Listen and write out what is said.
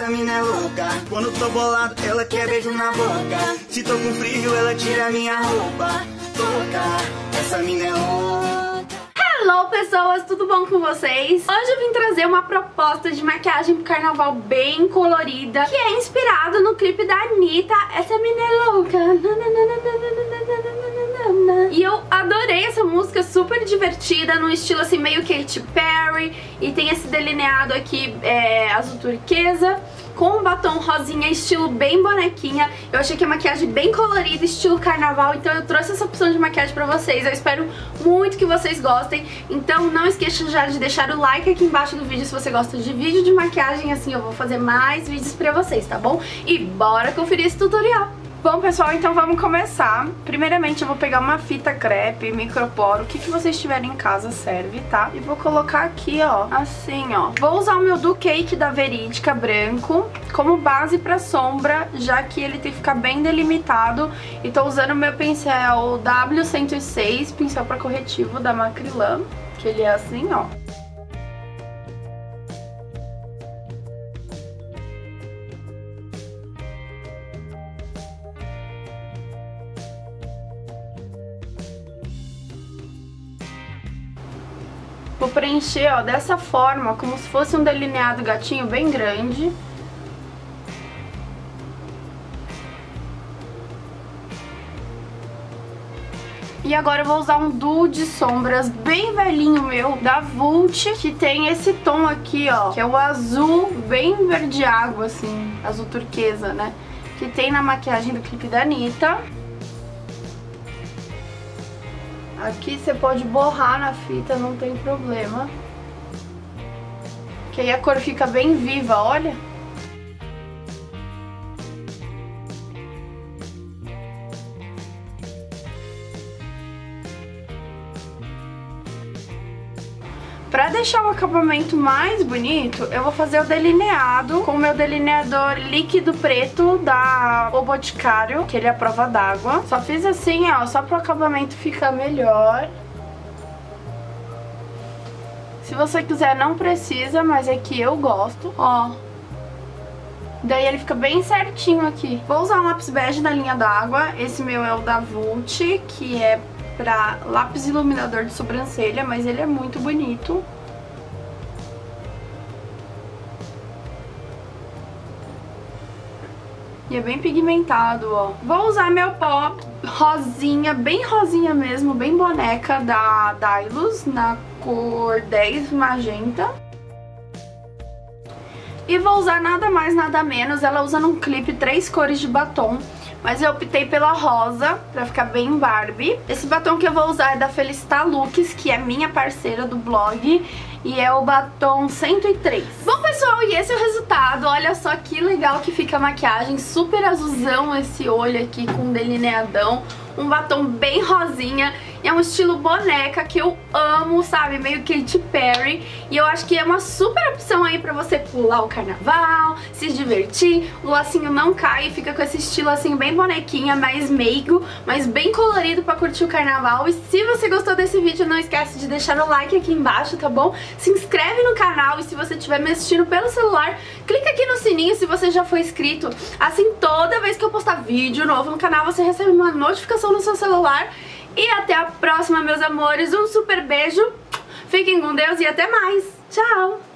essa mina é louca. Quando tô bolado, ela quer beijo na boca. Se tô com frio, ela tira minha roupa. Louca, essa mina é louca. Hello pessoas, tudo bom com vocês? Hoje eu vim trazer uma proposta de maquiagem pro carnaval bem colorida, que é inspirado no clipe da Anitta, Essa Mina é Louca. E eu adorei essa música, super divertida, num estilo assim meio Katy Perry. E tem esse delineado aqui azul turquesa, com um batom rosinha, estilo bem bonequinha. Eu achei que a maquiagem bem colorida, estilo carnaval, então eu trouxe essa opção de maquiagem pra vocês. Eu espero muito que vocês gostem. Então não esqueça já de deixar o like aqui embaixo do vídeo se você gosta de vídeo de maquiagem, assim eu vou fazer mais vídeos pra vocês, tá bom? E bora conferir esse tutorial! Bom pessoal, então vamos começar. Primeiramente eu vou pegar uma fita crepe, microporo, o que vocês tiverem em casa serve, tá? E vou colocar aqui, ó, assim, ó. Vou usar o meu Do Cake da Verídica branco como base pra sombra, já que ele tem que ficar bem delimitado. E tô usando o meu pincel W106, pincel pra corretivo da Macrylan, que ele é assim, ó. Vou preencher, ó, dessa forma, como se fosse um delineado gatinho bem grande. E agora eu vou usar um duo de sombras bem velhinho meu, da Vult, que tem esse tom aqui, ó, que é o azul bem verde água, assim, azul turquesa, né? Que tem na maquiagem do clipe da Anitta. Aqui você pode borrar na fita, não tem problema. Que aí a cor fica bem viva, olha. Pra deixar o acabamento mais bonito, eu vou fazer o delineado com o meu delineador líquido preto da O Boticário, que ele é a prova d'água. Só fiz assim, ó, só pro acabamento ficar melhor. Se você quiser, não precisa, mas é que eu gosto, ó. Daí ele fica bem certinho aqui. Vou usar um lápis bege da linha d'água. Esse meu é o da Vult, que é pra lápis iluminador de sobrancelha, mas ele é muito bonito. E é bem pigmentado, ó. Vou usar meu pó rosinha, bem rosinha mesmo, bem boneca, da Dylos, na cor 10 magenta. E vou usar nada mais, nada menos, ela usa num clipe 3 cores de batom. Mas eu optei pela rosa, pra ficar bem Barbie. Esse batom que eu vou usar é da Felicita Looks, que é minha parceira do blog. E é o batom 103. Bom, pessoal, e esse é o resultado. Olha só que legal que fica a maquiagem. Super azulzão esse olho aqui com delineadão. Um batom bem rosinha. E é um estilo boneca que eu amo, sabe? Meio Katy Perry. E eu acho que é uma super opção aí pra você pular o carnaval, se divertir. O lacinho não cai e fica com esse estilo assim bem bonequinha, mais meigo, mas bem colorido pra curtir o carnaval. E se você gostou desse vídeo, não esquece de deixar o like aqui embaixo, tá bom? Se inscreve no canal e se você estiver me assistindo pelo celular, clica aqui no sininho se você já foi inscrito. Assim, toda vez que eu postar vídeo novo no canal, você recebe uma notificação no seu celular. E até a próxima, meus amores. Um super beijo. Fiquem com Deus e até mais. Tchau!